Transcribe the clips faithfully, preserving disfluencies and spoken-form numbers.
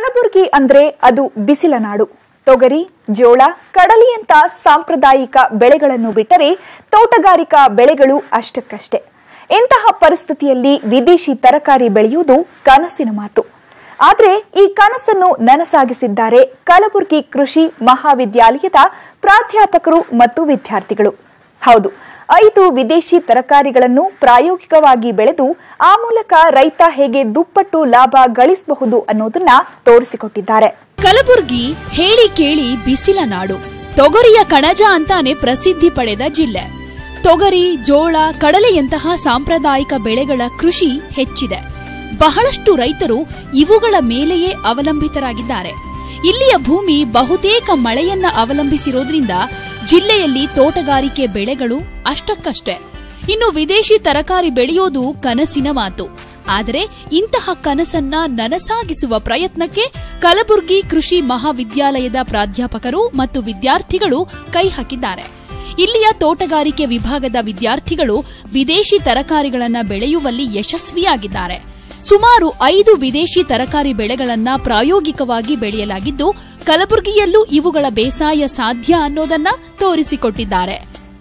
ಕಲಬುರಗಿ ಅಂದ್ರೆ ಅದು ಬಿಸಿಲ ನಾಡು. ತೊಗರಿ, ಜೋಳ, ಕಡಲೆಯಂತ ಸಾಂಪ್ರದಾಯಿಕ ಬೆಳೆಗಳನ್ನು ಬಿಟ್ಟರೆ ತೋಟಗಾರಿಕಾ ಬೆಳೆಗಳು ಅಷ್ಟಕ್ಕಷ್ಟೇ. ಇಂತಹ ಪರಿಸ್ಥಿತಿಯಲ್ಲಿ ವಿದೇಶಿ ತರಕಾರಿ ಬೆಳೆಯುವುದು ಕನಸಿನ ಮಾತು. ಆದರೆ ಈ ಕನಸನ್ನು ನನಸಾಗಿಸಿದ್ದಾರೆ ಕಲಬುರಗಿ ಕೃಷಿ ಮಹಾವಿದ್ಯಾಲಯದ ಪ್ರಾಧ್ಯಾಪಕರು ಮತ್ತು ವಿದ್ಯಾರ್ಥಿಗಳು. ಹೌದು, ಐದು ವಿದೇಶಿ ತರಕಾರಿಗಳನ್ನು ಪ್ರಾಯೋಗಿಕವಾಗಿ ಬೆಳೆದು ಆ ಮೂಲಕ ರೈತ ಹೇಗೆ ದುಪ್ಪಟ್ಟು ಲಾಭ ಗಳಿಸಬಹುದು ಅನ್ನೋದನ್ನ ತೋರಿಸಿಕೊಟ್ಟಿದ್ದಾರೆ. ಕಲಬುರಗಿ ಹೇಳಿ ಕೇಳಿ ಬಿಸಿಲ ನಾಡು, ತೊಗರಿಯ ಕಣಜ ಅಂತಾನೆ ಪ್ರಸಿದ್ಧಿ ಪಡೆದ ಜಿಲ್ಲೆ. ತೊಗರಿ, ಜೋಳ, ಕಡಲೆಯಂತಹ ಸಾಂಪ್ರದಾಯಿಕ ಬೆಳೆಗಳ ಕೃಷಿ ಹೆಚ್ಚಿದೆ. ಬಹಳಷ್ಟು ರೈತರು ಇವುಗಳ ಮೇಲೆಯೇ ಅವಲಂಬಿತರಾಗಿದ್ದಾರೆ. ಇಲ್ಲಿಯ ಭೂಮಿ ಬಹುತೇಕ ಮಳೆಯನ್ನ ಅವಲಂಬಿಸಿರೋದ್ರಿಂದ ಜಿಲ್ಲೆಯಲ್ಲಿ ತೋಟಗಾರಿಕೆ ಬೆಳೆಗಳು ಅಷ್ಟಕ್ಕಷ್ಟೇ. ಇನ್ನು ವಿದೇಶಿ ತರಕಾರಿ ಬೆಳೆಯೋದು ಕನಸಿನ ಮಾತು. ಆದರೆ ಇಂತಹ ಕನಸನ್ನ ನನಸಾಗಿಸುವ ಪ್ರಯತ್ನಕ್ಕೆ ಕಲಬುರಗಿ ಕೃಷಿ ಮಹಾವಿದ್ಯಾಲಯದ ಪ್ರಾಧ್ಯಾಪಕರು ಮತ್ತು ವಿದ್ಯಾರ್ಥಿಗಳು ಕೈ ಹಾಕಿದ್ದಾರೆ. ಇಲ್ಲಿಯ ತೋಟಗಾರಿಕೆ ವಿಭಾಗದ ವಿದ್ಯಾರ್ಥಿಗಳು ವಿದೇಶಿ ತರಕಾರಿಗಳನ್ನು ಬೆಳೆಯುವಲ್ಲಿ ಯಶಸ್ವಿಯಾಗಿದ್ದಾರೆ. ಸುಮಾರು ಐದು ವಿದೇಶಿ ತರಕಾರಿ ಬೆಳೆಗಳನ್ನ ಪ್ರಾಯೋಗಿಕವಾಗಿ ಬೆಳೆಯಲಾಗಿದ್ದು, ಕಲಬುರಗಿಯಲ್ಲೂ ಇವುಗಳ ಬೇಸಾಯ ಸಾಧ್ಯ ಅನ್ನೋದನ್ನ ತೋರಿಸಿಕೊಟ್ಟಿದ್ದಾರೆ.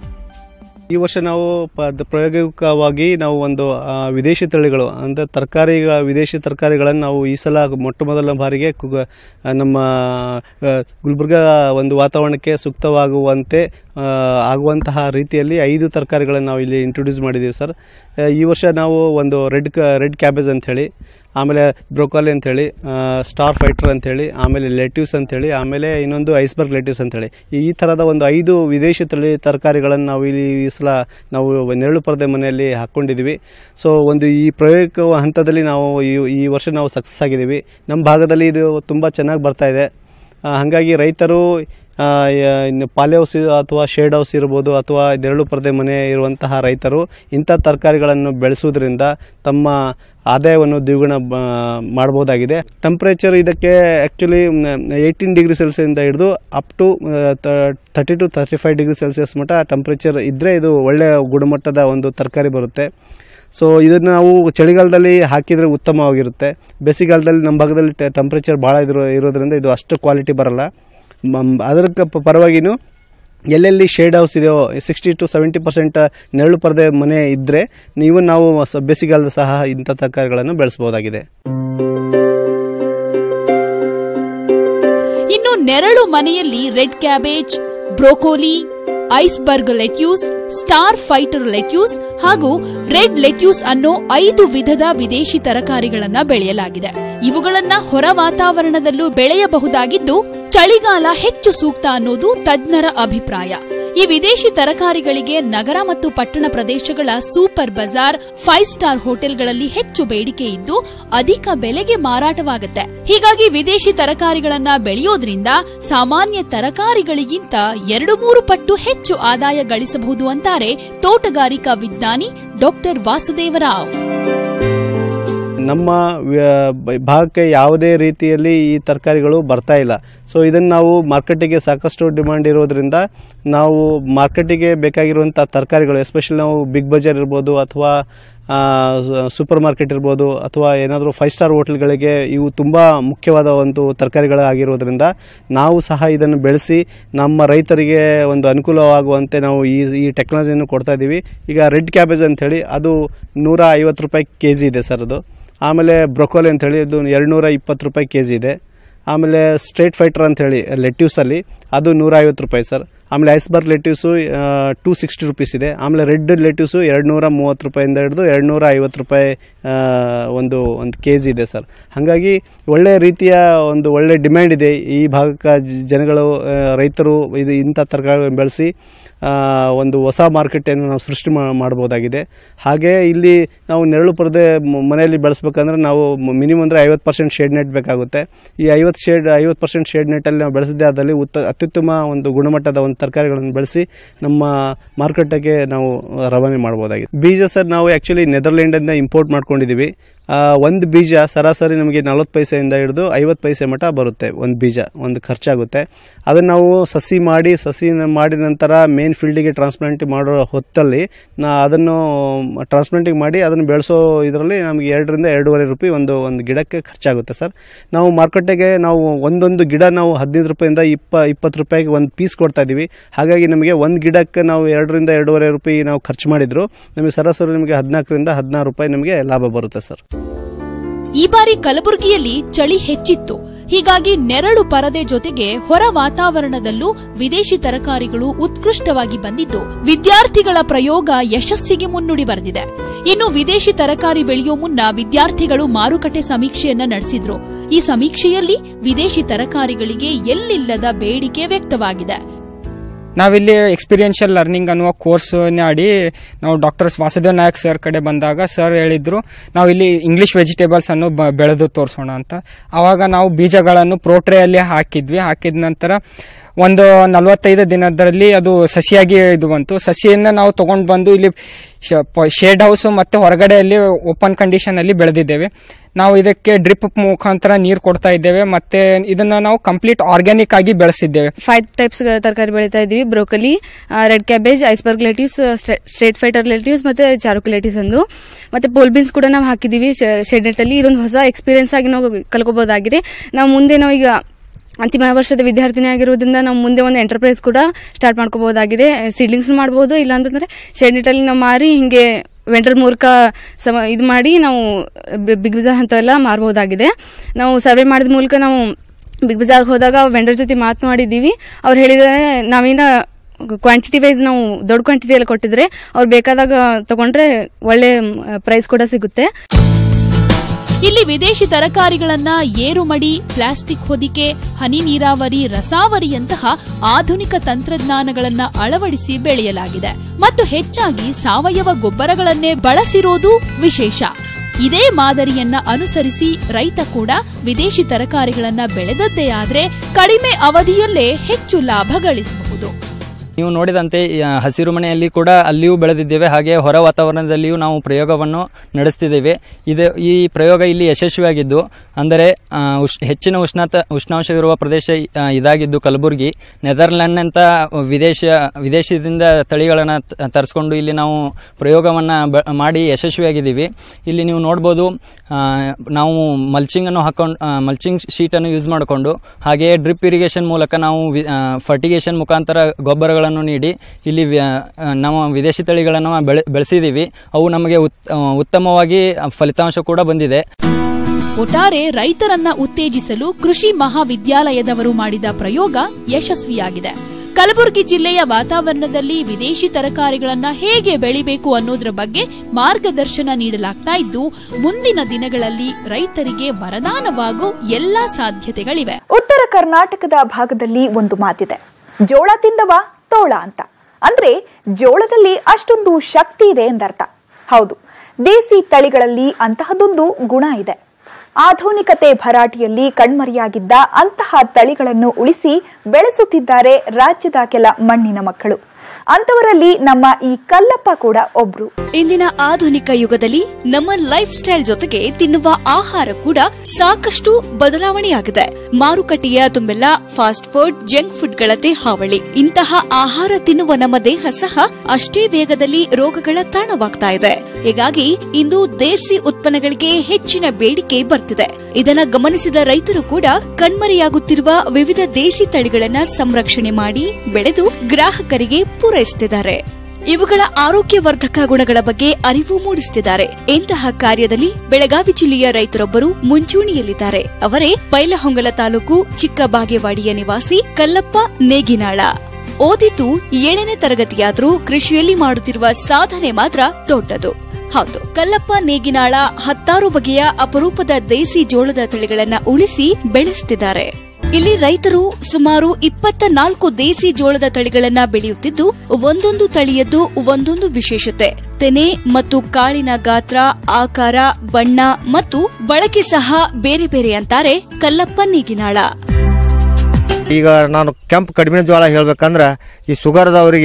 ಈ ವರ್ಷ ನಾವು ಪ್ರಾಯೋಗಿಕವಾಗಿ ನಾವು ಒಂದು ವಿದೇಶಿ ತಳಿಗಳು ಅಂದರೆ ತರಕಾರಿ ವಿದೇಶಿ ತರಕಾರಿಗಳನ್ನು ನಾವು ಈ ಸಲ ಮೊಟ್ಟ ಮೊದಲ ಬಾರಿಗೆ ನಮ್ಮ ಗುಲ್ಬರ್ಗ ಒಂದು ವಾತಾವರಣಕ್ಕೆ ಸೂಕ್ತವಾಗುವಂತೆ ಆಗುವಂತಹ ರೀತಿಯಲ್ಲಿ ಐದು ತರಕಾರಿಗಳನ್ನು ನಾವು ಇಲ್ಲಿ ಇಂಟ್ರೊಡ್ಯೂಸ್ ಮಾಡಿದ್ದೀವಿ ಸರ್. ಈ ವರ್ಷ ನಾವು ಒಂದು ರೆಡ್ ರೆಡ್ ಕ್ಯಾಬೇಜ್ ಅಂಥೇಳಿ, ಆಮೇಲೆ ಬ್ರೋಕಾಲಿ ಅಂಥೇಳಿ, ಸ್ಟಾರ್ ಫೈಟರ್ ಅಂಥೇಳಿ, ಆಮೇಲೆ ಲೆಟ್ಯೂಸ್ ಅಂಥೇಳಿ, ಆಮೇಲೆ ಇನ್ನೊಂದು ಐಸ್ಬರ್ಗ್ ಲೆಟ್ಯೂಸ್ ಅಂಥೇಳಿ ಈ ಥರದ ಒಂದು ಐದು ವಿದೇಶಿ ತಳಿ ತರಕಾರಿಗಳನ್ನು ನಾವು ಇಲ್ಲಿ ಈ ಸಲ ನಾವು ನೆರಳು ಪರದೆ ಮನೆಯಲ್ಲಿ ಹಾಕ್ಕೊಂಡಿದ್ದೀವಿ. ಸೊ ಒಂದು ಈ ಪ್ರಾಯೋಗಿಕ ಹಂತದಲ್ಲಿ ನಾವು ಈ ವರ್ಷ ನಾವು ಸಕ್ಸಸ್ ಆಗಿದ್ದೀವಿ. ನಮ್ಮ ಭಾಗದಲ್ಲಿ ಇದು ತುಂಬ ಚೆನ್ನಾಗಿ ಬರ್ತಾ ಇದೆ. ಹಾಗಾಗಿ ರೈತರು ಪಾಲಿ ಹೌಸ್ ಅಥವಾ ಶೇಡ್ ಹೌಸ್ ಇರ್ಬೋದು ಅಥವಾ ನೆರಳು ಪರದೆ ಮನೆ ಇರುವಂತಹ ರೈತರು ಇಂಥ ತರಕಾರಿಗಳನ್ನು ಬೆಳೆಸುವುದರಿಂದ ತಮ್ಮ ಆದಾಯವನ್ನು ದ್ವಿಗುಣ ಮಾಡಬಹುದಾಗಿದೆ. ಟೆಂಪರೇಚರ್ ಇದಕ್ಕೆ ಆ್ಯಕ್ಚುಲಿ ಏಯ್ಟೀನ್ ಡಿಗ್ರಿ ಸೆಲ್ಸಿಯಿಂದ ಹಿಡಿದು up to thirty two thirty five degree Celsius ಮಟ್ಟ ಟೆಂಪರೇಚರ್ ಇದ್ದರೆ ಇದು ಒಳ್ಳೆಯ ಗುಣಮಟ್ಟದ ಒಂದು ತರಕಾರಿ ಬರುತ್ತೆ. ಸೊ ಇದನ್ನು ನಾವು ಚಳಿಗಾಲದಲ್ಲಿ ಹಾಕಿದರೆ ಉತ್ತಮವಾಗಿರುತ್ತೆ. ಬೇಸಿಗೆಗಾಲದಲ್ಲಿ ನಮ್ಮ ಭಾಗದಲ್ಲಿ ಟೆಂಪರೇಚರ್ ಭಾಳ ಇರೋ ಇರೋದ್ರಿಂದ ಇದು ಅಷ್ಟು ಕ್ವಾಲಿಟಿ ಬರಲ್ಲ. ಅದರ ಪರವಾಗಿನೂ ಎಲ್ಲೆಲ್ಲಿ ಶೇಡ್ ಹೌಸ್ ಇದೆಯೋ ಸಿಕ್ಸ್ಟಿ ಟು ಸೆವೆಂಟಿ ಪರ್ಸೆಂಟ್ ನೆರಳು ಪರದೆ ಮನೆ ಇದ್ದರೆ ನೀವು ನಾವು ಬೇಸಿಗೆಗಾಲದ ಸಹ ಇಂಥ ತರಕಾರಿಗಳನ್ನು ಬೆಳೆಸಬಹುದಾಗಿದೆ. ಇನ್ನು ನೆರಳು ಮನೆಯಲ್ಲಿ red cabbage, broccoli, iceberg lettuce, star fighter lettuce ಹಾಗೂ ರೆಡ್ ಲೆಟ್ಯೂಸ್ ಅನ್ನೋ ಐದು ವಿಧದ ವಿದೇಶಿ ತರಕಾರಿಗಳನ್ನ ಬೆಳೆಯಲಾಗಿದೆ. ಇವುಗಳನ್ನ ಹೊರ ವಾತಾವರಣದಲ್ಲೂ ಬೆಳೆಯಬಹುದಾಗಿದ್ದು ಚಳಿಗಾಲ ಹೆಚ್ಚು ಸೂಕ್ತ ಅನ್ನೋದು ತಜ್ಞರ ಅಭಿಪ್ರಾಯ. ಈ ವಿದೇಶಿ ತರಕಾರಿಗಳಿಗೆ ನಗರ ಮತ್ತು ಪಟ್ಟಣ ಪ್ರದೇಶಗಳ ಸೂಪರ್ ಬಜಾರ್, ಫೈವ್ ಸ್ಟಾರ್ ಹೋಟೆಲ್ಗಳಲ್ಲಿ ಹೆಚ್ಚು ಬೇಡಿಕೆ ಇದ್ದು ಅಧಿಕ ಬೆಲೆಗೆ ಮಾರಾಟವಾಗುತ್ತೆ. ಹೀಗಾಗಿ ವಿದೇಶಿ ತರಕಾರಿಗಳನ್ನ ಬೆಳೆಯೋದ್ರಿಂದ ಸಾಮಾನ್ಯ ತರಕಾರಿಗಳಿಗಿಂತ ಎರಡು ಮೂರು ಪಟ್ಟು ಹೆಚ್ಚು ಆದಾಯ ಗಳಿಸಬಹುದು ಅಂತಾರೆ ತೋಟಗಾರಿಕಾ ವಿಜ್ಞಾನಿ ಡಾಕ್ಟರ್ ವಾಸುದೇವರಾವ್. ನಮ್ಮ ಭಾಗಕ್ಕೆ ಯಾವುದೇ ರೀತಿಯಲ್ಲಿ ಈ ತರಕಾರಿಗಳು ಬರ್ತಾ ಇಲ್ಲ. ಸೊ ಇದನ್ನು ನಾವು ಮಾರ್ಕೆಟಿಗೆ ಸಾಕಷ್ಟು ಡಿಮಾಂಡ್ ಇರೋದ್ರಿಂದ ನಾವು ಮಾರ್ಕೆಟಿಗೆ ಬೇಕಾಗಿರುವಂಥ ತರಕಾರಿಗಳು, ಎಸ್ಪೆಷಲಿ ನಾವು ಬಿಗ್ ಬಜಾರ್ ಇರ್ಬೋದು ಅಥವಾ ಸೂಪರ್ ಮಾರ್ಕೆಟ್ ಇರ್ಬೋದು ಅಥವಾ ಏನಾದರೂ ಫೈವ್ ಸ್ಟಾರ್ ಹೋಟೆಲ್ಗಳಿಗೆ ಇವು ತುಂಬ ಮುಖ್ಯವಾದ ಒಂದು ತರಕಾರಿಗಳಾಗಿರೋದ್ರಿಂದ ನಾವು ಸಹ ಇದನ್ನು ಬೆಳೆಸಿ ನಮ್ಮ ರೈತರಿಗೆ ಒಂದು ಅನುಕೂಲವಾಗುವಂತೆ ನಾವು ಈ ಈ ಟೆಕ್ನಾಲಜಿಯನ್ನು ಕೊಡ್ತಾ ಇದ್ದೀವಿ. ಈಗ ರೆಡ್ ಕ್ಯಾಬೇಜ್ ಅಂಥೇಳಿ ಅದು ನೂರ ಐವತ್ತು ರೂಪಾಯಿ ಕೆ ಜಿ ಇದೆ ಸರ್ ಅದು. ಆಮೇಲೆ ಬ್ರೊಕೋಲಿ ಅಂಥೇಳಿ ಅದು ಎರಡು ನೂರ ಇಪ್ಪತ್ತು ರೂಪಾಯಿ ಕೆ ಜಿ ಇದೆ. ಆಮೇಲೆ ಸ್ಟ್ರೇಟ್ ಫೈಟರ್ ಅಂಥೇಳಿ ಲೆಟ್ಯೂಸಲ್ಲಿ ಅದು ನೂರ ಐವತ್ತು ರೂಪಾಯಿ ಸರ್. ಆಮೇಲೆ iceberg lettuce two sixty rupees ಇದೆ. ಆಮೇಲೆ ರೆಡ್ ಲೆಟ್ಯೂಸು ಎರಡು ನೂರ ಮೂವತ್ತು ರೂಪಾಯಿಂದ ಹಿಡಿದು ಎರಡು ನೂರ ಐವತ್ತು ರೂಪಾಯಿ ಒಂದು ಒಂದು ಕೆ ಜಿ ಇದೆ ಸರ್. ಹಾಗಾಗಿ ಒಳ್ಳೆಯ ರೀತಿಯ ಒಂದು ಒಳ್ಳೆ ಡಿಮ್ಯಾಂಡ್ ಇದೆ ಈ ಭಾಗಕ್ಕೆ. ಜನಗಳು ರೈತರು ಇದು ಇಂಥ ತರಕಾರಿ ಬೆಳೆಸಿ ಒಂದು ಹೊಸ ಮಾರ್ಕೆಟನ್ನು ನಾವು ಸೃಷ್ಟಿ ಮಾಡಬಹುದಾಗಿದೆ. ಹಾಗೆ ಇಲ್ಲಿ ನಾವು ನೆರಳು ಪರದೆ ಮನೆಯಲ್ಲಿ ಬೆಳೆಸ್ಬೇಕಂದ್ರೆ ನಾವು ಮಿನಿಮಮ್ ಅಂದರೆ ಐವತ್ತು ಪರ್ಸೆಂಟ್ ಶೇಡ್ ನೆಟ್ ಬೇಕಾಗುತ್ತೆ. ಈ ಐವತ್ತು ಶೇಡ್ ಐವತ್ತು ಪರ್ಸೆಂಟ್ ಶೇಡ್ ನೆಟ್ಟಲ್ಲಿ ನಾವು ಬೆಳೆಸಿದ್ದೆ ಅದರಲ್ಲಿ ಉತ್ತ ಅತ್ಯುತ್ತಮ ಒಂದು ಗುಣಮಟ್ಟದ ಒಂದು ತರಕಾರಿಗಳನ್ನು ಬೆಳೆಸಿ ನಮ್ಮ ಮಾರುಕಟ್ಟೆಗೆ ನಾವು ರವಾನೆ ಮಾಡಬಹುದಾಗಿದೆ. ಬೀಜ ಸರ್ ನಾವು ಆ್ಯಕ್ಚುಲಿ ನೆದರ್ಲ್ಯಾಂಡಿಂದ ಇಂಪೋರ್ಟ್ ಮಾಡ್ಕೊಂಡಿದ್ದೀವಿ. ಒಂದು ಬೀಜ ಸರಾಸರಿ ನಮಗೆ ನಲ್ವತ್ತು ಪೈಸೆಯಿಂದ ಹಿಡಿದು ಐವತ್ತು ಪೈಸೆ ಮಟ್ಟ ಬರುತ್ತೆ. ಒಂದು ಬೀಜ ಒಂದು ಖರ್ಚಾಗುತ್ತೆ. ಅದನ್ನು ನಾವು ಸಸಿ ಮಾಡಿ ಸಸಿ ಮಾಡಿದ ನಂತರ ಮೇನ್ ಫೀಲ್ಡಿಗೆ ಟ್ರಾನ್ಸ್ಪ್ಲಾಂಟ್ ಮಾಡೋ ಹೊತ್ತಲ್ಲಿ ನಾ ಅದನ್ನು ಟ್ರಾನ್ಸ್ಪ್ಲಾಂಟಿಂಗ್ ಮಾಡಿ ಅದನ್ನು ಬೆಳೆಸೋ ಇದರಲ್ಲಿ ನಮಗೆ ಎರಡರಿಂದ ಎರಡೂವರೆ ರೂಪಾಯಿ ಒಂದು ಒಂದು ಗಿಡಕ್ಕೆ ಖರ್ಚಾಗುತ್ತೆ ಸರ್. ನಾವು ಮಾರುಕಟ್ಟೆಗೆ ನಾವು ಒಂದೊಂದು ಗಿಡ ನಾವು ಹದಿನೈದು ರೂಪಾಯಿಂದ ಇಪ್ಪ ಇಪ್ಪತ್ತು ರೂಪಾಯಿಗೆ ಒಂದು ಪೀಸ್ ಕೊಡ್ತಾ ಇದ್ದೀವಿ. ಹಾಗಾಗಿ ನಮಗೆ ಒಂದು ಗಿಡಕ್ಕೆ ನಾವು ಎರಡರಿಂದ ಎರಡೂವರೆ ರೂಪಾಯಿ ನಾವು ಖರ್ಚು ಮಾಡಿದ್ರು ನಮಗೆ ಸರಾಸರಿ ನಮಗೆ ಹದಿನಾಲ್ಕರಿಂದ ಹದಿನಾರು ರೂಪಾಯಿ ನಮಗೆ ಲಾಭ ಬರುತ್ತೆ ಸರ್. ಈ ಬಾರಿ ಕಲಬುರಗಿಯಲ್ಲಿ ಚಳಿ ಹೆಚ್ಚಿತ್ತು. ಹೀಗಾಗಿ ನೆರಳು ಪರದೆ ಜೊತೆಗೆ ಹೊರ ವಾತಾವರಣದಲ್ಲೂ ವಿದೇಶಿ ತರಕಾರಿಗಳು ಉತ್ಕೃಷ್ಟವಾಗಿ ಬಂದಿದ್ದು ವಿದ್ಯಾರ್ಥಿಗಳ ಪ್ರಯೋಗ ಯಶಸ್ಸಿಗೆ ಮುನ್ನುಡಿ ಬರೆದಿದೆ. ಇನ್ನು ವಿದೇಶಿ ತರಕಾರಿ ಬೆಳೆಯೋ ಮುನ್ನ ವಿದ್ಯಾರ್ಥಿಗಳು ಮಾರುಕಟ್ಟೆ ಸಮೀಕ್ಷೆಯನ್ನ ನಡೆಸಿದ್ರು. ಈ ಸಮೀಕ್ಷೆಯಲ್ಲಿ ವಿದೇಶಿ ತರಕಾರಿಗಳಿಗೆ ಎಲ್ಲಿಲ್ಲದ ಬೇಡಿಕೆ ವ್ಯಕ್ತವಾಗಿದೆ. ನಾವಿಲ್ಲಿ ಎಕ್ಸ್ಪೀರಿಯನ್ಷಿಯಲ್ ಲರ್ನಿಂಗ್ ಅನ್ನುವ ಕೋರ್ಸ್ ಮಾಡಿ ನಾವು ಡಾಕ್ಟರ್ ವಾಸುದೇವ್ ನಾಯಕ್ ಸರ್ ಕಡೆ ಬಂದಾಗ ಸರ್ ಹೇಳಿದ್ರು ನಾವು ಇಲ್ಲಿ ಇಂಗ್ಲಿಷ್ ವೆಜಿಟೇಬಲ್ಸ್ ಅನ್ನು ಬೆಳೆದು ತೋರಿಸೋಣ ಅಂತ. ಆವಾಗ ನಾವು ಬೀಜಗಳನ್ನು ಪ್ರೋಟ್ರೆಯಲ್ಲಿ ಹಾಕಿದ್ವಿ. ಹಾಕಿದ ನಂತರ ಒಂದು ನಲವತ್ತೈದು ದಿನದಲ್ಲಿ ಅದು ಸಸಿಯಾಗಿ ಇದು ಬಂತು. ಸಸಿಯನ್ನ ನಾವು ತಗೊಂಡು ಬಂದು ಇಲ್ಲಿ ಶೇಡ್ ಹೌಸ್ ಮತ್ತೆ ಹೊರಗಡೆಯಲ್ಲಿ ಓಪನ್ ಕಂಡೀಷನ್ ಅಲ್ಲಿ ಬೆಳೆದಿದ್ದೇವೆ. ನಾವು ಇದಕ್ಕೆ ಡ್ರಿಪ್ ಮುಖಾಂತರ ನೀರು ಕೊಡ್ತಾ ಇದ್ದೇವೆ. ಮತ್ತೆ ಇದನ್ನ ನಾವು ಕಂಪ್ಲೀಟ್ ಆರ್ಗ್ಯಾನಿಕ್ ಆಗಿ ಬೆಳೆಸಿದ್ದೇವೆ. ಫೈವ್ ಟೈಪ್ಸ್ ತರಕಾರಿ ಬೆಳೀತಾ ಇದೀವಿ. Broccoli, red cabbage, iceberg lettuce, straight fighter lettuce ಮತ್ತೆ ಚಾರುಕಿ ಲೆಟ್ಯೂಸ್ ಒಂದು ಮತ್ತೆ ಪೋಲ್ ಬೀನ್ಸ್ ಕೂಡ ನಾವು ಹಾಕಿದೀವಿ ಶೆಡ್ ನೆಟ್ ಅಲ್ಲಿ. ಇದೊಂದು ಹೊಸ ಎಕ್ಸ್ಪೀರಿಯನ್ಸ್ ಆಗಿ ನಾವು ಕಲ್ಕೋಬಹುದಾಗಿದೆ. ನಾವು ಮುಂದೆ ನಾವು ಈಗ ಅಂತಿಮ ವರ್ಷದ ವಿದ್ಯಾರ್ಥಿನಿ ಆಗಿರುವುದರಿಂದ ನಾವು ಮುಂದೆ ಒಂದು ಎಂಟರ್ಪ್ರೈಸ್ ಕೂಡ ಸ್ಟಾರ್ಟ್ ಮಾಡ್ಕೋಬಹುದಾಗಿದೆ. ಸೀಡ್ಲಿಂಗ್ಸ್ ಮಾಡಬಹುದು, ಇಲ್ಲಾಂತಂದ್ರೆ ಶೆಡ್ ನೆಟ್ ಅಲ್ಲಿ ನಾವು ಮಾರಿ ಹಿಂಗೆ ವೆಂಡರ್ ಮೂಲಕ ಸಮ ಇದು ಮಾಡಿ ನಾವು ಬಿಗ್ ಬಜಾರ್ ಅಂತ ಎಲ್ಲ ಮಾರಬಹುದಾಗಿದೆ. ನಾವು ಸರ್ವೆ ಮಾಡಿದ ಮೂಲಕ ನಾವು ಬಿಗ್ ಬಜಾರ್ಗೆ ಹೋದಾಗ ವೆಂಡರ್ ಜೊತೆ ಮಾತನಾಡಿದ್ದೀವಿ. ಅವ್ರು ಹೇಳಿದರೆ ನಾವೇನ ಕ್ವಾಂಟಿಟಿ ವೈಸ್ ನಾವು ದೊಡ್ಡ ಕ್ವಾಂಟಿಟಿ ಎಲ್ಲ ಕೊಟ್ಟಿದ್ರೆ ಅವ್ರು ಬೇಕಾದಾಗ ತಗೊಂಡ್ರೆ ಒಳ್ಳೆ ಪ್ರೈಸ್ ಕೂಡ ಸಿಗುತ್ತೆ. ಇಲ್ಲಿ ವಿದೇಶಿ ತರಕಾರಿಗಳನ್ನ ಏರುಮಡಿ, ಪ್ಲಾಸ್ಟಿಕ್ ಹೊದಿಕೆ, ಹನಿ ನೀರಾವರಿ, ರಸಾವರಿಯಂತಹ ಆಧುನಿಕ ತಂತ್ರಜ್ಞಾನಗಳನ್ನ ಅಳವಡಿಸಿ ಬೆಳೆಯಲಾಗಿದೆ ಮತ್ತು ಹೆಚ್ಚಾಗಿ ಸಾವಯವ ಗೊಬ್ಬರಗಳನ್ನೇ ಬಳಸಿರೋದು ವಿಶೇಷ. ಇದೇ ಮಾದರಿಯನ್ನ ಅನುಸರಿಸಿ ರೈತ ಕೂಡ ವಿದೇಶಿ ತರಕಾರಿಗಳನ್ನ ಬೆಳೆದದ್ದೇ ಆದ್ರೆ ಕಡಿಮೆ ಅವಧಿಯಲ್ಲೇ ಹೆಚ್ಚು ಲಾಭ ಗಳಿಸಬಹುದು. ನೀವು ನೋಡಿದಂತೆ ಹಸಿರು ಮನೆಯಲ್ಲಿ ಕೂಡ ಅಲ್ಲಿಯೂ ಬೆಳೆದಿದ್ದೇವೆ. ಹಾಗೆ ಹೊರ ವಾತಾವರಣದಲ್ಲಿಯೂ ನಾವು ಪ್ರಯೋಗವನ್ನು ನಡೆಸ್ತಿದ್ದೇವೆ. ಇದು ಈ ಪ್ರಯೋಗ ಇಲ್ಲಿ ಯಶಸ್ವಿಯಾಗಿದ್ದು ಅಂದರೆ ಹೆಚ್ಚಿನ ಉಷ್ಣಾತ ಉಷ್ಣಾಂಶವಿರುವ ಪ್ರದೇಶ ಇದಾಗಿದ್ದು ಕಲಬುರಗಿ ನೆದರ್ಲ್ಯಾಂಡ್ ಅಂತ ವಿದೇಶ ವಿದೇಶದಿಂದ ತಳಿಗಳನ್ನು ತರಿಸ್ಕೊಂಡು ಇಲ್ಲಿ ನಾವು ಪ್ರಯೋಗವನ್ನು ಮಾಡಿ ಯಶಸ್ವಿಯಾಗಿದ್ದೀವಿ. ಇಲ್ಲಿ ನೀವು ನೋಡ್ಬೋದು ನಾವು ಮಲ್ಚಿಂಗನ್ನು ಹಾಕೊಂಡು ಮಲ್ಚಿಂಗ್ ಶೀಟನ್ನು ಯೂಸ್ ಮಾಡಿಕೊಂಡು ಹಾಗೆಯೇ ಡ್ರಿಪ್ ಇರಿಗೇಷನ್ ಮೂಲಕ ನಾವು ಫರ್ಟಿಗೇಷನ್ ಮುಖಾಂತರ ಗೊಬ್ಬರಗಳನ್ನು ನೀಡಿ ಇಲ್ಲಿ ನಾವು ವಿದೇಶಿ ತಳಿಗಳನ್ನು ಬೆಳೆ ಬೆಳೆಸಿದ್ದೀವಿ. ಅವು ನಮಗೆ ಉತ್ತಮವಾಗಿ ಫಲಿತಾಂಶ ಕೂಡ ಬಂದಿದೆ. ಒಟ್ಟಾರೆ ರೈತರನ್ನ ಉತ್ತೇಜಿಸಲು ಕೃಷಿ ಮಹಾವಿದ್ಯಾಲಯದವರು ಮಾಡಿದ ಪ್ರಯೋಗ ಯಶಸ್ವಿಯಾಗಿದೆ. ಕಲಬುರಗಿ ಜಿಲ್ಲೆಯ ವಾತಾವರಣದಲ್ಲಿ ವಿದೇಶಿ ತರಕಾರಿಗಳನ್ನ ಹೇಗೆ ಬೆಳಿಬೇಕು ಅನ್ನೋದ್ರ ಬಗ್ಗೆ ಮಾರ್ಗದರ್ಶನ ನೀಡಲಾಗ್ತಾ ಇದ್ದು ಮುಂದಿನ ದಿನಗಳಲ್ಲಿ ರೈತರಿಗೆ ವರದಾನವಾಗೋ ಎಲ್ಲಾ ಸಾಧ್ಯತೆಗಳಿವೆ. ಉತ್ತರ ಕರ್ನಾಟಕದ ಭಾಗದಲ್ಲಿ ಒಂದು ಮಾತಿದೆ, ಜೋಳ ತಿಂದವ ತೋಳ ಅಂತ. ಅಂದ್ರೆ ಜೋಳದಲ್ಲಿ ಅಷ್ಟೊಂದು ಶಕ್ತಿ ಇದೆ ಎಂದರ್ಥ. ಹೌದು, ದೇಸಿ ತಳಿಗಳಲ್ಲಿ ಅಂತಹದೊಂದು ಗುಣ ಇದೆ. ಆಧುನಿಕತೆ ಭರಾಟೆಯಲ್ಲಿ ಕಣ್ಮರೆಯಾಗಿದ್ದ ಅಂತಹ ತಳಿಗಳನ್ನು ಉಳಿಸಿ ಬೆಳೆಸುತ್ತಿದ್ದಾರೆ ರಾಜ್ಯದ ಕೆಲ ಮಣ್ಣಿನ ಮಕ್ಕಳು. ಅಂತವರಲ್ಲಿ ನಮ್ಮ ಈ ಕಲ್ಲಪ್ಪ ಕೂಡ ಒಬ್ರು. ಇಂದಿನ ಆಧುನಿಕ ಯುಗದಲ್ಲಿ ನಮ್ಮ ಲೈಫ್ ಸ್ಟೈಲ್ ಜೊತೆಗೆ ತಿನ್ನುವ ಆಹಾರ ಕೂಡ ಸಾಕಷ್ಟು ಬದಲಾವಣೆಯಾಗಿದೆ. ಮಾರುಕಟ್ಟೆಯ ತುಂಬೆಲ್ಲ ಫಾಸ್ಟ್ ಫುಡ್, ಜಂಕ್ ಫುಡ್ಗಳದ್ದೇ ಹಾವಳಿ. ಇಂತಹ ಆಹಾರ ತಿನ್ನುವ ನಮ್ಮ ದೇಹ ಸಹ ಅಷ್ಟೇ ವೇಗದಲ್ಲಿ ರೋಗಗಳ ತಾಣವಾಗ್ತಾ ಇದೆ. ಹೀಗಾಗಿ ಇಂದು ದೇಸಿ ಉತ್ಪನ್ನಗಳಿಗೆ ಹೆಚ್ಚಿನ ಬೇಡಿಕೆ ಬರ್ತಿದೆ. ಇದನ್ನ ಗಮನಿಸಿದ ರೈತರು ಕೂಡ ಕಣ್ಮರೆಯಾಗುತ್ತಿರುವ ವಿವಿಧ ದೇಸಿ ತಳಿಗಳನ್ನ ಸಂರಕ್ಷಣೆ ಮಾಡಿ ಬೆಳೆದು ಗ್ರಾಹಕರಿಗೆ ಪೂರೈಸುತ್ತಿದ್ದಾರೆ. ಇವುಗಳ ಆರೋಗ್ಯವರ್ಧಕ ಗುಣಗಳ ಬಗ್ಗೆ ಅರಿವು ಮೂಡಿಸುತ್ತಿದ್ದಾರೆ. ಇಂತಹ ಕಾರ್ಯದಲ್ಲಿ ಬೆಳಗಾವಿ ಜಿಲ್ಲೆಯ ರೈತರೊಬ್ಬರು ಮುಂಚೂಣಿಯಲ್ಲಿದ್ದಾರೆ. ಅವರೇ ಬೈಲಹೊಂಗಲ ತಾಲೂಕು ಚಿಕ್ಕಬಾಗೇವಾಡಿಯ ನಿವಾಸಿ ಕಲ್ಲಪ್ಪ ನೇಗಿನಾಳ. ಓದಿದ್ದು ಏಳನೇ ತರಗತಿಯಾದರೂ ಕೃಷಿಯಲ್ಲಿ ಮಾಡುತ್ತಿರುವ ಸಾಧನೆ ಮಾತ್ರ ದೊಡ್ಡದು. ಹೌದು, ಕಲ್ಲಪ್ಪ ನೇಗಿನಾಳ ಹತ್ತಾರು ಬಗೆಯ ಅಪರೂಪದ ದೇಸಿ ಜೋಳದ ತಳಿಗಳನ್ನ ಉಳಿಸಿ ಬೆಳೆಸುತ್ತಿದ್ದಾರೆ. ಇಲ್ಲಿ ರೈತರು ಸುಮಾರು ಇಪ್ಪತ್ತ ನಾಲ್ಕು ದೇಸಿ ಜೋಳದ ತಳಿಗಳನ್ನ ಬೆಳೆಯುತ್ತಿದ್ದು ಒಂದೊಂದು ತಳಿಯದ್ದು ಒಂದೊಂದು ವಿಶೇಷತೆ. ತೆನೆ ಮತ್ತು ಕಾಳಿನ ಗಾತ್ರ, ಆಕಾರ, ಬಣ್ಣ ಮತ್ತು ಬಳಕೆ ಸಹ ಬೇರೆ ಬೇರೆ ಅಂತಾರೆ ಕಲ್ಲಪ್ಪ ನೇಗಿನಾಳ. ಈಗ ನಾನು ಕೆಂಪು ಕಡಿಮೆ ಜೋಳ ಹೇಳ್ಬೇಕಂದ್ರ ಈ ಶುಗರ್ದವರಿಗೆ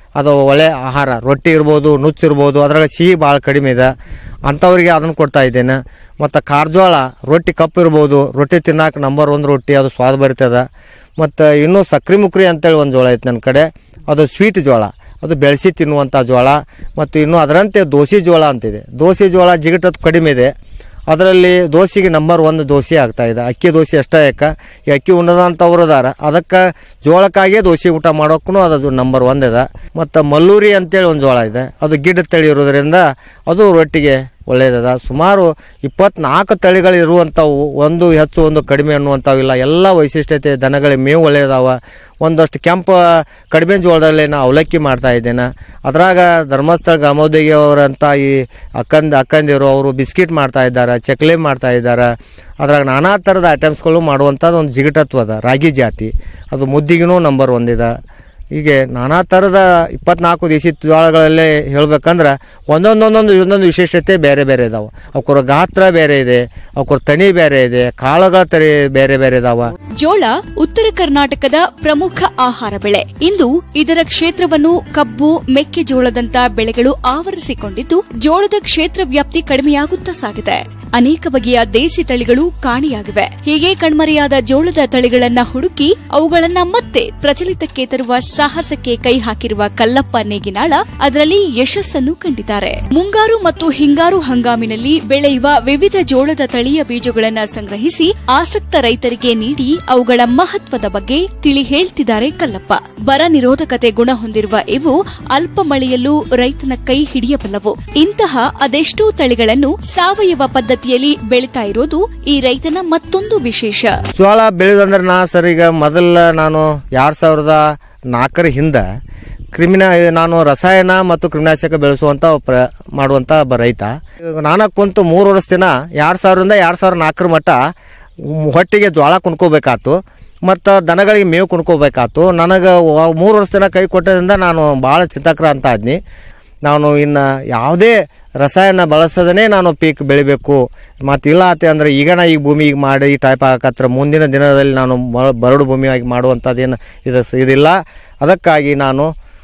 ಅದು ಒಳ್ಳೆ ಆಹಾರ, ರೊಟ್ಟಿ ಇರ್ಬೋದು, ನುಚ್ಚು ಇರ್ಬೋದು, ಅದ್ರಾಗ ಸಿಹಿ ಭಾಳ ಕಡಿಮೆ ಇದೆ ಅಂಥವ್ರಿಗೆ ಅದನ್ನು ಕೊಡ್ತಾ ಇದ್ದೇನೆ. ಮತ್ತು ಖಾರಜೋಳ ರೊಟ್ಟಿ ಕಪ್ಪು ಇರ್ಬೋದು, ರೊಟ್ಟಿ ತಿನ್ನಕ್ಕೆ ನಂಬರ್ ಒಂದು ರೊಟ್ಟಿ, ಅದು ಸ್ವಾದ ಬರ್ತದೆ. ಮತ್ತು ಇನ್ನೂ ಸಕ್ರೆ ಮುಕ್ರಿ ಅಂತೇಳಿ ಒಂದು ಜೋಳ ಐತೆ ನನ್ನ ಕಡೆ, ಅದು ಸ್ವೀಟ್ ಜೋಳ, ಅದು ಬೆಳೆಸಿ ತಿನ್ನುವಂಥ ಜೋಳ. ಮತ್ತು ಇನ್ನೂ ಅದರಂತೆ ದೋಸೆ ಜೋಳ ಅಂತಿದೆ. ದೋಸೆ ಜೋಳ ಜಿಗಟತ್ತು ಕಡಿಮೆ ಇದೆ, ಅದರಲ್ಲಿ ದೋಸೆಗೆ ನಂಬರ್ ಒಂದು ದೋಸೆ ಆಗ್ತಾಯಿದೆ. ಅಕ್ಕಿ ದೋಸೆ ಅಷ್ಟೇ ಯಾಕೆ ಈ ಅಕ್ಕಿ ಉಣ್ಣದಂಥವ್ರು ಅದಾರ, ಅದಕ್ಕೆ ಜೋಳಕ್ಕಾಗಿಯೇ ದೋಸೆ ಊಟ ಮಾಡೋಕ್ಕೂ ಅದು ನಂಬರ್ ಒನ್ ಇದೆ. ಮತ್ತು ಮಲ್ಲೂರಿ ಅಂತೇಳಿ ಒಂದು ಜೋಳ ಇದೆ, ಅದು ಗಿಡ್ಡ ತಳಿ ಇರೋದ್ರಿಂದ ಅದು ರೊಟ್ಟಿಗೆ ಒಳ್ಳೆಯದ. ಸುಮಾರು ಇಪ್ಪತ್ನಾಲ್ಕು ತಳಿಗಳು ಇರುವಂಥವು, ಒಂದು ಹೆಚ್ಚು ಒಂದು ಕಡಿಮೆ ಅನ್ನುವಂಥವು ಇಲ್ಲ. ಎಲ್ಲ ವೈಶಿಷ್ಟ್ಯತೆ, ದನಗಳಿಗೆ ಮೇವು ಒಳ್ಳೆಯದಾವ. ಒಂದಷ್ಟು ಕೆಂಪು ಕಡಿಮೆ ಜೋಳದಲ್ಲಿ ನಾನು ಅವಲಕ್ಕಿ ಮಾಡ್ತಾ ಇದ್ದೇನೆ. ಅದ್ರಾಗ ಧರ್ಮಸ್ಥಳ ಗ್ರಾಮೋದ್ಯೋಗಿ ಅವರಂಥ ಈ ಅಕ್ಕಂದ ಅಕ್ಕಂದಿರು ಅವರು ಬಿಸ್ಕಿಟ್ ಮಾಡ್ತಾ ಇದ್ದಾರೆ, ಚಕ್ಲಿ ಮಾಡ್ತಾ ಇದ್ದಾರೆ. ಅದ್ರಾಗ ನಾನಾ ಥರದ ಐಟಮ್ಸ್ಗಳು ಮಾಡುವಂಥದ್ದು ಒಂದು ಜಿಗಟತ್ವ ಅದ. ರಾಗಿ ಜಾತಿ ಅದು ಮುದ್ದಿಗೂ ನಂಬರ್ ಒಂದಿದೆ. ಹೀಗೆ ನಾನಾ ಥರದ ಇಪ್ಪತ್ನಾಲ್ಕು ದೇಶಿ ಜೋಳಗಳಲ್ಲೇ ಹೇಳ್ಬೇಕಂದ್ರೆ ಒಂದೊಂದೊಂದೊಂದು ಒಂದೊಂದು ವಿಶೇಷತೆ ಬೇರೆ ಬೇರೆ ಇದಾವೆ. ಅವಕ್ರ ಗಾತ್ರ ಬೇರೆ ಇದೆ, ಅವಕ್ರ ತನಿ ಬೇರೆ ಇದೆ, ಕಾಳುಗಳ ತರಿ ಬೇರೆ ಬೇರೆ ಇದಾವ. ಜೋಳ ಉತ್ತರ ಕರ್ನಾಟಕದ ಪ್ರಮುಖ ಆಹಾರ ಬೆಳೆ. ಇಂದು ಇದರ ಕ್ಷೇತ್ರವನ್ನು ಕಬ್ಬು, ಮೆಕ್ಕೆಜೋಳದಂತ ಬೆಳೆಗಳು ಆವರಿಸಿಕೊಂಡಿದ್ದು ಜೋಳದ ಕ್ಷೇತ್ರ ವ್ಯಾಪ್ತಿ ಕಡಿಮೆಯಾಗುತ್ತಾ ಸಾಗಿದೆ. ಅನೇಕ ಬಗೆಯ ದೇಸಿ ತಳಿಗಳು ಕಾಣೆಯಾಗಿವೆ. ಹೀಗೆ ಕಣ್ಮರೆಯಾದ ಜೋಳದ ತಳಿಗಳನ್ನ ಹುಡುಕಿ ಅವುಗಳನ್ನ ಮತ್ತೆ ಪ್ರಚಲಿತಕ್ಕೆ ತರುವ ಸಾಹಸಕ್ಕೆ ಕೈ ಹಾಕಿರುವ ಕಲ್ಲಪ್ಪ ನೇಗಿನಾಳ ಅದರಲ್ಲಿ ಯಶಸ್ಸನ್ನು ಕಂಡಿದ್ದಾರೆ. ಮುಂಗಾರು ಮತ್ತು ಹಿಂಗಾರು ಹಂಗಾಮಿನಲ್ಲಿ ಬೆಳೆಯುವ ವಿವಿಧ ಜೋಳದ ತಳಿಯ ಬೀಜಗಳನ್ನ ಸಂಗ್ರಹಿಸಿ ಆಸಕ್ತ ರೈತರಿಗೆ ನೀಡಿ ಅವುಗಳ ಮಹತ್ವದ ಬಗ್ಗೆ ತಿಳಿ ಹೇಳ್ತಿದ್ದಾರೆ ಕಲ್ಲಪ್ಪ. ಬರ ನಿರೋಧಕತೆ ಗುಣ ಹೊಂದಿರುವ ಇವು ಅಲ್ಪ ಮಳೆಯಲ್ಲೂ ರೈತನ ಕೈ ಹಿಡಿಯಬಲ್ಲವು. ಇಂತಹ ಅದೆಷ್ಟೋ ತಳಿಗಳನ್ನು ಸಾವಯವ ಪದ್ಧತಿಯಲ್ಲಿ ಬೆಳೀತಾ ಇರೋದು ಈ ರೈತನ ಮತ್ತೊಂದು ವಿಶೇಷ. ಜೋಳ ಬೆಳೆದಂದ್ರೆ ನಾ ಸರ್ ಈಗ ಮೊದಲ ನಾನು ಎರಡ್ ಸಾವಿರದ ನಾಲ್ಕರ ಹಿಂದೆ ಕ್ರಿಮಿನ ನಾನು ರಸಾಯನ ಮತ್ತು ಕ್ರಿಮಿನಾಶಕ ಬೆಳೆಸುವಂಥ ಪ್ರ ಮಾಡುವಂಥ ಒಬ್ಬ ರೈತ. ನಾನು ಕುಂತು ಮೂರು ವರ್ಷ ದಿನ ಎರಡು ಸಾವಿರದಿಂದ ಎರಡು ಸಾವಿರದ ನಾಲ್ಕರ ಮಟ್ಟ ಹೊಟ್ಟಿಗೆ ಜೋಳ ಕುಣ್ಕೋಬೇಕಾಯ್ತು ಮತ್ತು ದನಗಳಿಗೆ ಮೇವು ಕುಣ್ಕೋಬೇಕಾಯ್ತು. ನನಗೆ ಮೂರು ವರ್ಷ ದಿನ ಕೈ ಕೊಟ್ಟದಿಂದ ನಾನು ಭಾಳ ಚಿಂತಾಕ್ರ ಅಂತ ಆದ್ನಿ. ನಾನು ಇನ್ನು ಯಾವುದೇ ರಸಾಯನ ಬಳಸದೇ ನಾನು ಪೀಕ್ ಬೆಳಿಬೇಕು ಮತ್ತು ಇಲ್ಲ ಆತೆ ಅಂದರೆ ಈಗ ನಾ ಈಗ ಭೂಮಿಗೆ ಮಾಡಿ ಈ ಟೈಪ್ ಆಗಕತ್ರ ಮುಂದಿನ ದಿನದಲ್ಲಿ ನಾನು ಬರಡು ಭೂಮಿಯಾಗಿ ಮಾಡುವಂಥದ್ದೇನು ಇದು ಇದಿಲ್ಲ. ಅದಕ್ಕಾಗಿ ನಾನು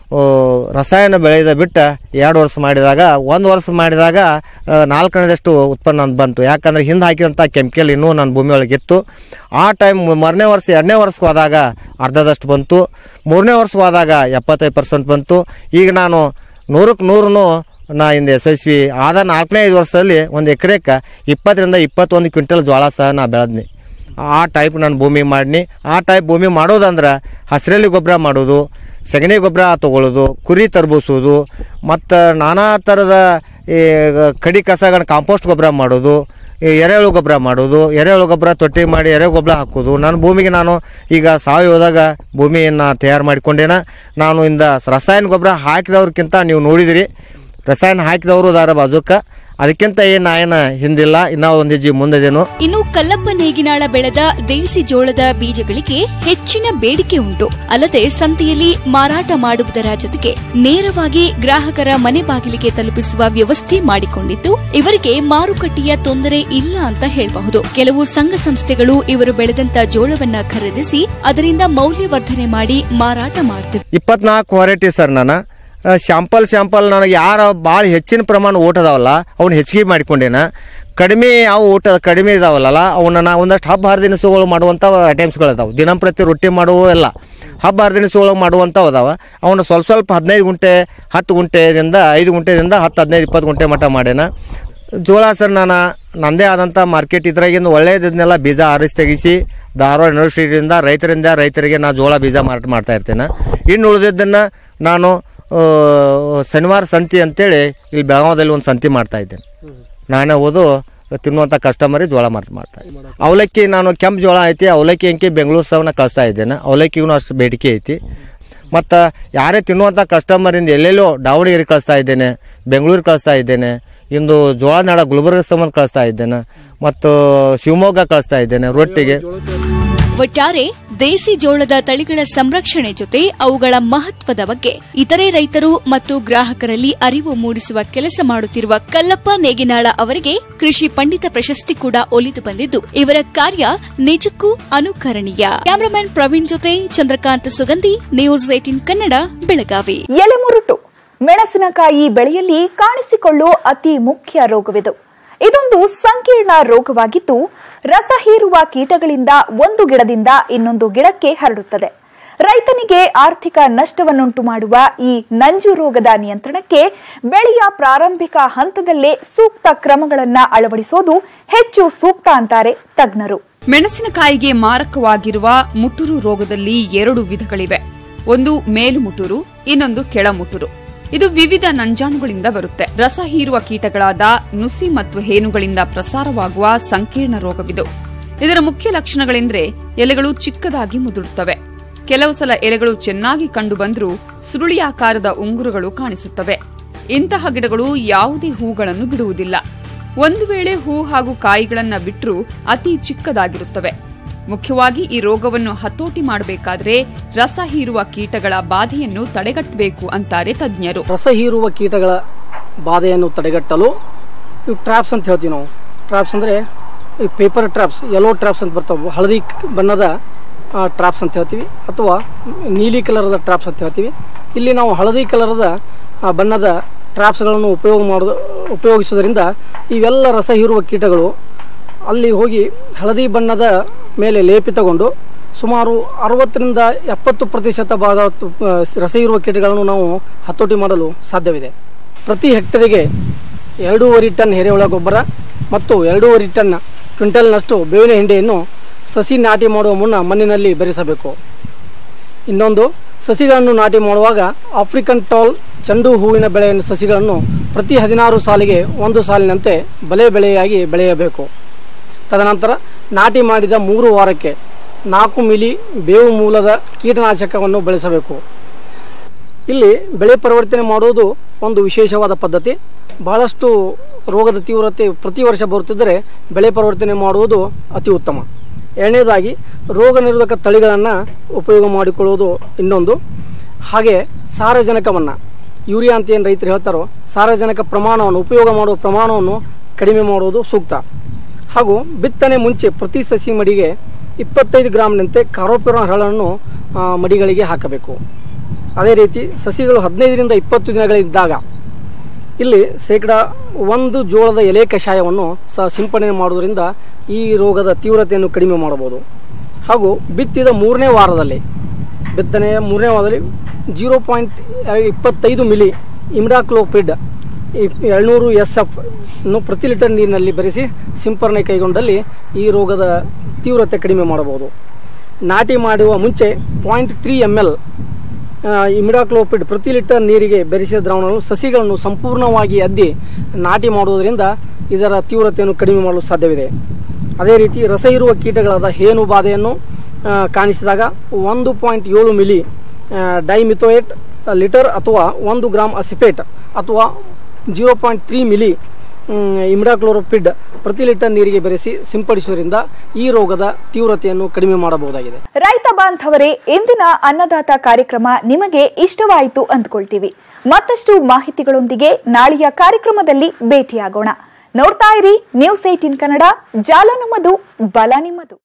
ರಸಾಯನ ಬೆಳೆದ ಬಿಟ್ಟು ಎರಡು ವರ್ಷ ಮಾಡಿದಾಗ ಒಂದು ವರ್ಷ ಮಾಡಿದಾಗ ನಾಲ್ಕನೇದಷ್ಟು ಉತ್ಪನ್ನ ಬಂತು. ಯಾಕಂದರೆ ಹಿಂದೆ ಹಾಕಿದಂಥ ಕೆಮಿಕಲ್ ಇನ್ನೂ ನನ್ನ ಭೂಮಿ ಒಳಗಿತ್ತು. ಆ ಟೈಮ್ ಮೂರನೇ ವರ್ಷ ಎರಡನೇ ವರ್ಷಕ್ಕೆ ಹೋದಾಗ ಅರ್ಧದಷ್ಟು ಬಂತು, ಮೂರನೇ ವರ್ಷಕ್ಕೆ ಹೋದಾಗ ಎಪ್ಪತ್ತೈದು ಪರ್ಸೆಂಟ್ ಬಂತು. ಈಗ ನಾನು ನೂರಕ್ಕೆ ನೂರು ನಾ ಇಂದ ಯಶಸ್ವಿ ಆದ ನಾಲ್ಕನೇ ಐದು ವರ್ಷದಲ್ಲಿ ಒಂದು ಎಕರೆಕ್ಕೆ ಇಪ್ಪತ್ತರಿಂದ ಇಪ್ಪತ್ತೊಂದು ಕ್ವಿಂಟಲ್ ಜೋಳ ಸಹ ನಾ ಬೆಳೆದ್ನಿ. ಆ ಟೈಪ್ ನಾನು ಭೂಮಿ ಮಾಡಿನಿ. ಆ ಟೈಪ್ ಭೂಮಿ ಮಾಡೋದಂದ್ರೆ ಹಸಿರೆಲೆ ಗೊಬ್ಬರ ಮಾಡೋದು, ಸಗಣಿ ಗೊಬ್ಬರ ತೊಗೊಳ್ಳೋದು, ಕುರಿ ತರ್ಬಿಸೋದು, ಮತ್ತು ನಾನಾ ಥರದ ಈ ಕಡಿ ಕಸಗಳನ್ನ ಕಾಂಪೋಸ್ಟ್ ಗೊಬ್ಬರ ಮಾಡೋದು, ಎರೆಹುಳು ಗೊಬ್ಬರ ಮಾಡೋದು, ಎರೆಹುಳು ಗೊಬ್ಬರ ತೊಟ್ಟಿ ಮಾಡಿ ಎರೆ ಗೊಬ್ಬರ ಹಾಕೋದು. ನನ್ನ ಭೂಮಿಗೆ ನಾನು ಈಗ ಸಾವಯವದಾಗ ಭೂಮಿಯನ್ನು ತಯಾರು ಮಾಡಿಕೊಂಡೇನ. ನಾನು ಇಂದ ರಸಾಯನ ಗೊಬ್ಬರ ಹಾಕಿದವ್ರಕ್ಕಿಂತ ನೀವು ನೋಡಿದಿರಿ, ರಸಾಯನ ಹಾಕಿದವರು ಅದಾರ ಬಾಜುಕ, ಅದಕ್ಕಿಂತ ಏನು ಏನು ಹಿಂದಿಲ್ಲ, ಇನ್ನೂ ಒಂದು ಹೆಜ್ಜೆ ಮುಂದಿದೇನು. ಇನ್ನು ಕಲ್ಲಪ್ಪ ನೇಗಿನಾಳ ಬೆಳೆದ ದೇಸಿ ಜೋಳದ ಬೀಜಗಳಿಗೆ ಹೆಚ್ಚಿನ ಬೇಡಿಕೆ ಉಂಟು. ಅಲ್ಲದೆ ಸಂತೆಯಲ್ಲಿ ಮಾರಾಟ ಮಾಡುವುದರ ಜೊತೆಗೆ ನೇರವಾಗಿ ಗ್ರಾಹಕರ ಮನೆ ಬಾಗಿಲಿಗೆ ತಲುಪಿಸುವ ವ್ಯವಸ್ಥೆ ಮಾಡಿಕೊಂಡಿದ್ದು ಇವರಿಗೆ ಮಾರುಕಟ್ಟೆಯ ತೊಂದರೆ ಇಲ್ಲ ಅಂತ ಹೇಳಬಹುದು. ಕೆಲವು ಸಂಘ ಸಂಸ್ಥೆಗಳು ಇವರು ಬೆಳೆದಂತ ಜೋಳವನ್ನ ಖರೀದಿಸಿ ಅದರಿಂದ ಮೌಲ್ಯವರ್ಧನೆ ಮಾಡಿ ಮಾರಾಟ ಮಾಡ್ತಿವೆ. ಇಪ್ಪತ್ನಾಲ್ಕು ವೆರೈಟಿ ಸರ್ ನಾನು ಶಾಂಪಲ್ ಶಾಂಪಲ್ ನನಗೆ ಯಾರು ಭಾಳ ಹೆಚ್ಚಿನ ಪ್ರಮಾಣ ಊಟ ಅದಾವಲ್ಲ ಅವನ್ನ ಹೆಚ್ಚಿಗೆ ಮಾಡಿಕೊಂಡೇನ. ಕಡಿಮೆ ಯಾವ ಊಟ ಕಡಿಮೆ ಇದಾವಲ್ಲ ಅವನ್ನ ನಾ ಒಂದಷ್ಟು ಹಬ್ಬ ಹರಿದಿನಸುಗಳು ಮಾಡುವಂಥ ಐಟಮ್ಸ್ಗಳು ಅದಾವೆ. ದಿನಂಪ್ರತಿ ರೊಟ್ಟಿ ಮಾಡುವ ಎಲ್ಲ ಹಬ್ಬ ಹರಿದಿನಸುಗಳು ಮಾಡುವಂಥವು ಅದಾವೆ. ಅವನ್ನ ಸ್ವಲ್ಪ ಸ್ವಲ್ಪ ಹದಿನೈದು ಗುಂಟೆ ಹತ್ತು ಗುಂಟೆದಿಂದ ಐದು ಗುಂಟೆದಿಂದ ಹತ್ತು ಹದಿನೈದು ಇಪ್ಪತ್ತು ಗುಂಟೆ ಮಟ್ಟ ಮಾಡೇನ. ಜೋಳ ಸರ್ ನಾನು ನನ್ನದೇ ಆದಂಥ ಮಾರ್ಕೆಟ್ ಇದ್ರಾಗಿಂದ ಒಳ್ಳೆಯದನ್ನೆಲ್ಲ ಬೀಜ ಆರಿಸಿ ತೆಗಿಸಿ ಧಾರವಾಡ ಯೂನಿವರ್ಸಿಟಿಯಿಂದ ರೈತರಿಂದ ರೈತರಿಗೆ ನಾನು ಜೋಳ ಬೀಜ ಮಾರಾಟ ಮಾಡ್ತಾ ಇರ್ತೇನೆ. ಇನ್ನು ಉಳಿದಿದ್ದನ್ನು ನಾನು ಶನಿವಾರ ಸಂತಿ ಅಂತೇಳಿ ಇಲ್ಲಿ ಬೆಳಗಾವದಲ್ಲಿ ಒಂದು ಸಂತಿ ಮಾಡ್ತಾ ಇದ್ದೇನೆ. ನಾನೇ ಓದು ತಿನ್ನುವಂಥ ಕಸ್ಟಮರಿಗೆ ಜೋಳ ಮಾರಾಟ ಮಾಡ್ತಾ ಇದ್ದೀನಿ. ಅವಲಕ್ಕಿ ನಾನು ಕೆಂಪು ಜೋಳ ಐತಿ, ಅವಲಕ್ಕಿ ಅಂಕಿ ಬೆಂಗಳೂರು ಸಹನ ಕಳಿಸ್ತಾ ಇದ್ದೇನೆ. ಅವಲಕ್ಕಿಗೂ ಅಷ್ಟು ಬೇಡಿಕೆ ಐತಿ. ಮತ್ತು ಯಾರೇ ತಿನ್ನುವಂಥ ಕಸ್ಟಮರಿಂದ ಎಲ್ಲೆಲ್ಲೋ ದಾವಣಗೆರೆ ಕಳಿಸ್ತಾ ಇದ್ದೇನೆ, ಬೆಂಗಳೂರು ಕಳಿಸ್ತಾ ಇದ್ದೇನೆ, ಇಂದು ಜೋಳ ನಾಡ ಗುಲ್ಬರ್ಗ ಸಂಬಂಧ ಕಳಿಸ್ತಾ ಇದ್ದೇನೆ, ಮತ್ತು ಶಿವಮೊಗ್ಗ ಕಳಿಸ್ತಾ ಇದ್ದೇನೆ ರೊಟ್ಟಿಗೆ. ಒಟ್ಟಾರೆ ದೇಸಿ ಜೋಳದ ತಳಿಗಳ ಸಂರಕ್ಷಣೆ ಜೊತೆ ಅವುಗಳ ಮಹತ್ವದ ಬಗ್ಗೆ ಇತರೆ ರೈತರು ಮತ್ತು ಗ್ರಾಹಕರಲ್ಲಿ ಅರಿವು ಮೂಡಿಸುವ ಕೆಲಸ ಮಾಡುತ್ತಿರುವ ಕಲ್ಲಪ್ಪ ನೇಗಿನಾಳ ಅವರಿಗೆ ಕೃಷಿ ಪಂಡಿತ ಪ್ರಶಸ್ತಿ ಕೂಡ ಒಲಿದು ಬಂದಿದ್ದು ಇವರ ಕಾರ್ಯ ನಿಜಕ್ಕೂ ಅನುಕರಣೀಯ. ಕ್ಯಾಮರಾಮನ್ ಪ್ರವೀಣ್ ಜೊತೆ ಚಂದ್ರಕಾಂತ್ ಸುಗಂಧಿ, ನ್ಯೂಸ್ ಏಟೀನ್ ಕನ್ನಡ, ಬೆಳಗಾವಿ. ಎಲೆಮುರುಟು ಮೆಣಸಿನಕಾಯಿ ಬೆಳೆಯಲ್ಲಿ ಕಾಣಿಸಿಕೊಳ್ಳುವ ಅತಿ ಮುಖ್ಯ ರೋಗವಿದು. ಇದೊಂದು ಸಂಕೀರ್ಣ ರೋಗವಾಗಿದ್ದು ರಸ ಹೀರುವ ಕೀಟಗಳಿಂದ ಒಂದು ಗಿಡದಿಂದ ಇನ್ನೊಂದು ಗಿಡಕ್ಕೆ ಹರಡುತ್ತದೆ. ರೈತನಿಗೆ ಆರ್ಥಿಕ ನಷ್ಟವನ್ನುಂಟು ಮಾಡುವ ಈ ನಂಜು ರೋಗದ ನಿಯಂತ್ರಣಕ್ಕೆ ಬೆಳೆಯ ಪ್ರಾರಂಭಿಕ ಹಂತದಲ್ಲೇ ಸೂಕ್ತ ಕ್ರಮಗಳನ್ನು ಅಳವಡಿಸುವುದು ಹೆಚ್ಚು ಸೂಕ್ತ ಅಂತಾರೆ ತಜ್ಞರು. ಮೆಣಸಿನಕಾಯಿಗೆ ಮಾರಕವಾಗಿರುವ ಮುಟುರು ರೋಗದಲ್ಲಿ ಎರಡು ವಿಧಗಳಿವೆ. ಒಂದು ಮೇಲು ಮುಟುರು, ಇನ್ನೊಂದು ಕೆಳ ಮುಟುರು. ಇದು ವಿವಿಧ ನಂಜಾಣುಗಳಿಂದ ಬರುತ್ತೆ. ರಸ ಹೀರುವ ಕೀಟಗಳಾದ ನುಸಿ ಮತ್ತು ಹೇನುಗಳಿಂದ ಪ್ರಸಾರವಾಗುವ ಸಂಕೀರ್ಣ ರೋಗವಿದು. ಇದರ ಮುಖ್ಯ ಲಕ್ಷಣಗಳೆಂದರೆ ಎಲೆಗಳು ಚಿಕ್ಕದಾಗಿ ಮುದುಡುತ್ತವೆ. ಕೆಲವು ಸಲ ಎಲೆಗಳು ಚೆನ್ನಾಗಿ ಕಂಡುಬಂದರೂ ಸುರುಳಿಯಾಕಾರದ ಉಂಗುರಗಳು ಕಾಣಿಸುತ್ತವೆ. ಇಂತಹ ಗಿಡಗಳು ಯಾವುದೇ ಹೂಗಳನ್ನು ಬಿಡುವುದಿಲ್ಲ. ಒಂದು ವೇಳೆ ಹೂ ಹಾಗೂ ಕಾಯಿಗಳನ್ನು ಬಿಟ್ಟರೂ ಅತಿ ಚಿಕ್ಕದಾಗಿರುತ್ತವೆ. ಮುಖ್ಯವಾಗಿ ಈ ರೋಗವನ್ನು ಹತೋಟಿ ಮಾಡಬೇಕಾದರೆ ರಸ ಹೀರುವ ಕೀಟಗಳ ಬಾಧೆಯನ್ನು ತಡೆಗಟ್ಟಬೇಕು ಅಂತಾರೆ ತಜ್ಞರು. ರಸ ಹೀರುವ ಕೀಟಗಳ ಬಾಧೆಯನ್ನು ತಡೆಗಟ್ಟಲು ಇವು ಟ್ರಾಪ್ಸ್ ಅಂತ ಹೇಳ್ತೀವಿ ನಾವು. ಟ್ರಾಪ್ಸ್ ಅಂದರೆ ಈ ಪೇಪರ್ ಟ್ರಾಪ್ಸ್, ಯೆಲ್ಲೋ ಟ್ರಾಪ್ಸ್ ಅಂತ ಬರ್ತಾವೆ. ಹಳದಿ ಬಣ್ಣದ ಟ್ರಾಪ್ಸ್ ಅಂತ ಹೇಳ್ತೀವಿ, ಅಥವಾ ನೀಲಿ ಕಲರದ ಟ್ರಾಪ್ಸ್ ಅಂತ ಹೇಳ್ತೀವಿ. ಇಲ್ಲಿ ನಾವು ಹಳದಿ ಕಲರದ ಬಣ್ಣದ ಟ್ರಾಪ್ಸ್ಗಳನ್ನು ಉಪಯೋಗ ಮಾಡೋದು ಉಪಯೋಗಿಸುವುದರಿಂದ ಇವೆಲ್ಲ ರಸ ಹೀರುವ ಕೀಟಗಳು ಅಲ್ಲಿ ಹೋಗಿ ಹಳದಿ ಬಣ್ಣದ ಮೇಲೆ ಲೇಪಿತಗೊಂಡು ಸುಮಾರು ಅರವತ್ತರಿಂದ ಎಪ್ಪತ್ತು ಪ್ರತಿಶತ ಭಾಗ ರಸ ಹೀರುವ ಕೀಟಗಳನ್ನು ನಾವು ಹತೋಟಿ ಮಾಡಲು ಸಾಧ್ಯವಿದೆ. ಪ್ರತಿ ಹೆಕ್ಟರಿಗೆ ಎರಡೂವರೆ ಟನ್ ಎರೆಹುಳ ಗೊಬ್ಬರ ಮತ್ತು ಎರಡೂವರೆ ಟನ್ ಕ್ವಿಂಟಲ್ನಷ್ಟು ಬೇವಿನ ಹಿಂಡಿಯನ್ನು ಸಸಿ ನಾಟಿ ಮಾಡುವ ಮುನ್ನ ಮಣ್ಣಿನಲ್ಲಿ ಬೆರೆಸಬೇಕು. ಇನ್ನೊಂದು, ಸಸಿಗಳನ್ನು ನಾಟಿ ಮಾಡುವಾಗ ಆಫ್ರಿಕನ್ ಟಾಲ್ ಚೆಂಡು ಹೂವಿನ ಬೆಳೆಯ ಸಸಿಗಳನ್ನು ಪ್ರತಿ ಹದಿನಾರು ಸಾಲಿಗೆ ಒಂದು ಸಾಲಿನಂತೆ ಬಲೆ ಬೆಳೆಯಾಗಿ ಬೆಳೆಯಬೇಕು. ತದನಂತರ ನಾಟಿ ಮಾಡಿದ ಮೂರು ವಾರಕ್ಕೆ ನಾಲ್ಕು ಮಿಲಿ ಬೇವು ಮೂಲದ ಕೀಟನಾಶಕವನ್ನು ಬಳಸಬೇಕು. ಇಲ್ಲಿ ಬೆಳೆ ಪರಿವರ್ತನೆ ಮಾಡುವುದು ಒಂದು ವಿಶೇಷವಾದ ಪದ್ಧತಿ. ಬಹಳಷ್ಟು ರೋಗದ ತೀವ್ರತೆ ಪ್ರತಿ ವರ್ಷ ಬರುತ್ತಿದ್ದರೆ ಬೆಳೆ ಪರಿವರ್ತನೆ ಮಾಡುವುದು ಅತಿ ಉತ್ತಮ. ಎರಡನೇದಾಗಿ ರೋಗ ನಿರೋಧಕ ತಳಿಗಳನ್ನು ಉಪಯೋಗ ಮಾಡಿಕೊಳ್ಳುವುದು ಇನ್ನೊಂದು. ಹಾಗೆ ಸಾರಜನಕವನ್ನು, ಯೂರಿಯಾ ಅಂತ ಏನು ರೈತರು ಹೇಳ್ತಾರೋ, ಸಾರಜನಕ ಪ್ರಮಾಣವನ್ನು ಉಪಯೋಗ ಮಾಡುವ ಪ್ರಮಾಣವನ್ನು ಕಡಿಮೆ ಮಾಡುವುದು ಸೂಕ್ತ. ಹಾಗೂ ಬಿತ್ತನೆ ಮುಂಚೆ ಪ್ರತಿ ಸಸಿ ಮಡಿಗೆ ಇಪ್ಪತ್ತೈದು ಗ್ರಾಮ್ನಂತೆ ಕಾರ್ಬೋಫಿರಾನ್ ಹರಳನ್ನು ಮಡಿಗಳಿಗೆ ಹಾಕಬೇಕು. ಅದೇ ರೀತಿ ಸಸಿಗಳು ಹದಿನೈದರಿಂದ ಇಪ್ಪತ್ತು ದಿನಗಳಿದ್ದಾಗ ಇಲ್ಲಿ ಶೇಕಡ ಒಂದು ಜೋಳದ ಎಲೆ ಕಷಾಯವನ್ನು ಸಹ ಸಿಂಪಡಣೆ ಮಾಡುವುದರಿಂದ ಈ ರೋಗದ ತೀವ್ರತೆಯನ್ನು ಕಡಿಮೆ ಮಾಡಬಹುದು. ಹಾಗೂ ಬಿತ್ತಿದ ಮೂರನೇ ವಾರದಲ್ಲಿ ಬಿತ್ತನೆಯ ಮೂರನೇ ವಾರದಲ್ಲಿ ಜೀರೋ ಪಾಯಿಂಟ್ ಇಪ್ಪತ್ತೈದು ಮಿಲಿ ಇಮ್ಡಾಕ್ಲೋಪಿಡ್ ಏಳ್ನೂರು ಎಸ್ ಎಫ್ ಅನ್ನು ಪ್ರತಿ ಲೀಟರ್ ನೀರಿನಲ್ಲಿ ಬೆರೆಸಿ ಸಿಂಪರಣೆ ಕೈಗೊಂಡಲ್ಲಿ ಈ ರೋಗದ ತೀವ್ರತೆ ಕಡಿಮೆ ಮಾಡಬಹುದು. ನಾಟಿ ಮಾಡುವ ಮುಂಚೆ point three M L imidacloprid ಪ್ರತಿ ಲೀಟರ್ ನೀರಿಗೆ ಬೆರೆಸಿದ ದ್ರಾವಣವನ್ನು ಸಸಿಗಳನ್ನು ಸಂಪೂರ್ಣವಾಗಿ ಅದ್ದಿ ನಾಟಿ ಮಾಡುವುದರಿಂದ ಇದರ ತೀವ್ರತೆಯನ್ನು ಕಡಿಮೆ ಮಾಡಲು ಸಾಧ್ಯವಿದೆ. ಅದೇ ರೀತಿ ರಸ ಇರುವ ಕೀಟಗಳಾದ ಹೇನು ಬಾಧೆಯನ್ನು ಕಾಣಿಸಿದಾಗ ಒಂದು ಪಾಯಿಂಟ್ ಏಳು ಮಿಲಿ ಡೈಮಿಥೋಯೇಟ್ ಲೀಟರ್ ಅಥವಾ ಒಂದು ಗ್ರಾಮ್ ಅಸಿಪೇಟ್ ಅಥವಾ zero point three milli imidacloprid ಪ್ರತಿ ಲೀಟರ್ ನೀರಿಗೆ ಬೆರೆಸಿ ಸಿಂಪಡಿಸುವುದರಿಂದ ಈ ರೋಗದ ತೀವ್ರತೆಯನ್ನು ಕಡಿಮೆ ಮಾಡಬಹುದಾಗಿದೆ. ರೈತ ಬಾಂಧವರೇ, ಇಂದಿನ ಅನ್ನದಾತ ಕಾರ್ಯಕ್ರಮ ನಿಮಗೆ ಇಷ್ಟವಾಯಿತು ಅಂದ್ಕೊಳ್ತೀವಿ. ಮತ್ತಷ್ಟು ಮಾಹಿತಿಗಳೊಂದಿಗೆ ನಾಳೆಯ ಕಾರ್ಯಕ್ರಮದಲ್ಲಿ ಭೇಟಿಯಾಗೋಣ. ನೋಡ್ತಾ ಇರಿ ನ್ಯೂಸ್ ಏಟೀನ್ ಕನ್ನಡ. ಜಾಲ ನಮ್ಮದು, ಬಲ ನಿಮ್ಮದು.